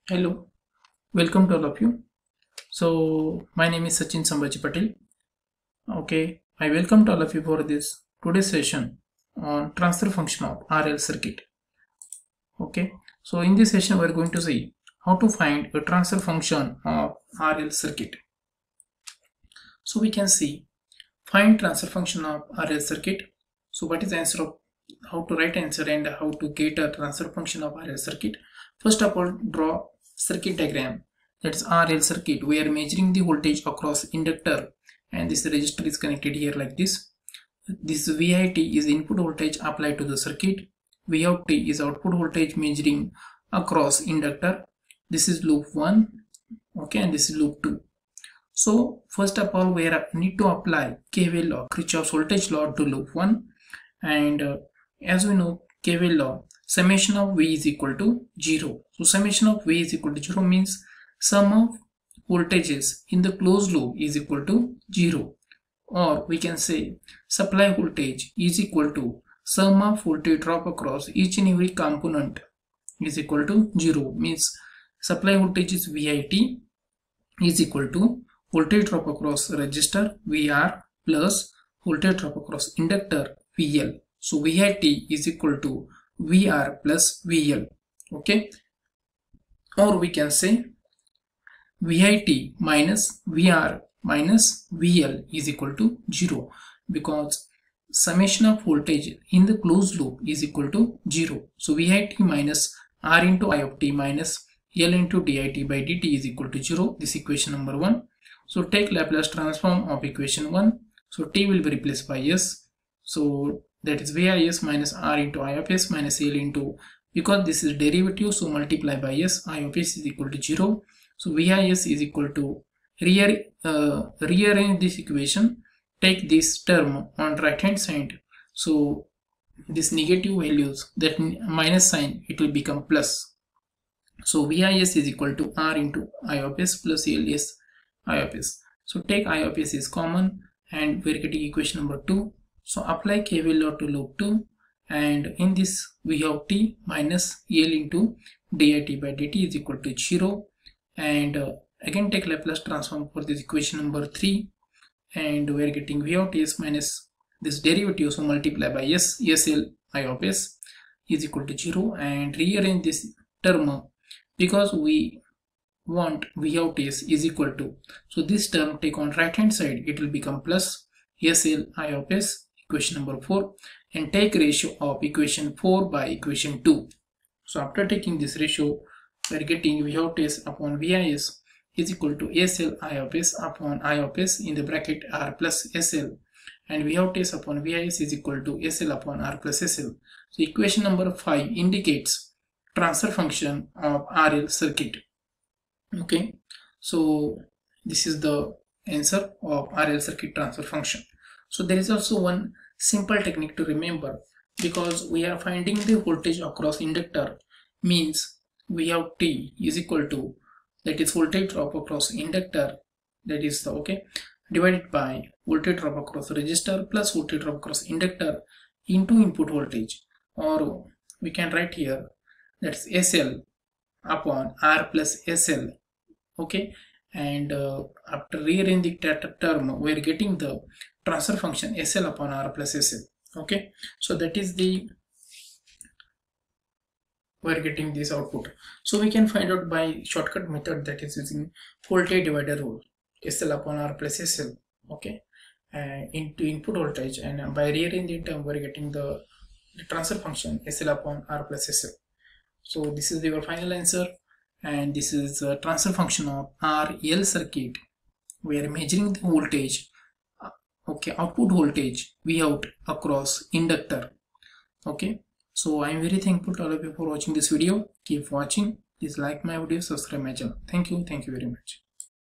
Hello, welcome to all of you. So my name is Sachin Sambhaji Patel. Okay, I welcome to all of you for this today's session on transfer function of RL circuit. Okay, so in this session we are going to see how to find a transfer function of RL circuit. So we can see find transfer function of RL circuit. So what is the answer of how to write answer and how to get a transfer function of RL circuit? First of all, draw circuit diagram. That is RL circuit. We are measuring the voltage across inductor and this resistor is connected here like this. This VIT is input voltage applied to the circuit. Vout is output voltage measuring across inductor. This is loop 1, okay, and this is loop 2. So first of all we need to apply KVL law, Kirchhoff's voltage law, to loop 1, and as we know KVL law, summation of V is equal to 0. So summation of V is equal to 0 means sum of voltages in the closed loop is equal to 0, or we can say supply voltage is equal to sum of voltage drop across each and every component is equal to 0, means supply voltage is VIT is equal to voltage drop across resistor VR plus voltage drop across inductor VL. So VIT is equal to VR plus VL, okay, or we can say VIT minus VR minus VL is equal to 0, because summation of voltage in the closed loop is equal to 0. So VIT minus R into I of t minus L into DIT by dt is equal to 0. This is equation number 1. So take Laplace transform of equation 1. So t will be replaced by s. So that is VIS minus R into I of s minus L into, because this is derivative, so multiply by s, I of s is equal to 0. So VIS is equal to, rearrange this equation, take this term on right hand side. So this negative values, that minus sign, it will become plus. So VIS is equal to R into I of s plus L is I of s. So take I of s is common and we are getting equation number 2. So apply KVL law to loop 2, and in this we have t minus L into dit by dt is equal to 0, and again take Laplace transform for this equation number 3, and we are getting V of s minus this derivative, so multiply by s, sl I of s is equal to 0, and rearrange this term because we want V of s is equal to, so this term take on right hand side, it will become plus sl I of s, equation number 4, and take ratio of equation 4 by equation 2. So after taking this ratio, we are getting V of s upon VIS is equal to SL I of s upon I of s in the bracket R plus SL, and V of s upon VIS is equal to SL upon R plus SL. So equation number 5 indicates transfer function of RL circuit. Okay, so this is the answer of RL circuit transfer function. So there is also one simple technique to remember, because we are finding the voltage across inductor, means V of t is equal to, that is voltage drop across inductor, that is the, okay, divided by voltage drop across resistor plus voltage drop across inductor into input voltage, or we can write here that's SL upon R plus SL, okay, and after rearranging the term we are getting the transfer function SL upon R plus SL, okay. So that is the, we are getting this output. So we can find out by shortcut method, that is using voltage divider rule, SL upon R plus SL, okay, into input voltage, and by rearranging the term we are getting the transfer function SL upon R plus SL. So this is your final answer, and this is the transfer function of RL circuit. We are measuring the voltage, okay, output voltage V out across inductor, okay. So I am very thankful to all of you for watching this video. Keep watching, please like my video, subscribe my channel. Thank you very much.